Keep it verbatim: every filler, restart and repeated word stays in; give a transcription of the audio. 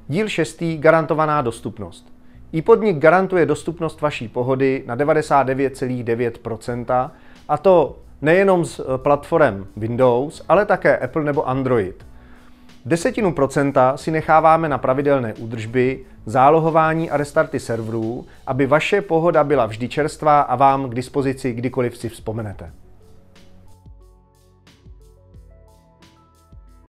Díl šestý. Garantovaná dostupnost. iPodnik garantuje dostupnost vaší pohody na devadesát devět celá devět procenta, a to nejenom s platformem Windows, ale také Apple nebo Android. Desetinu procenta si necháváme na pravidelné údržby, zálohování a restarty serverů, aby vaše pohoda byla vždy čerstvá a vám k dispozici kdykoliv si vzpomenete.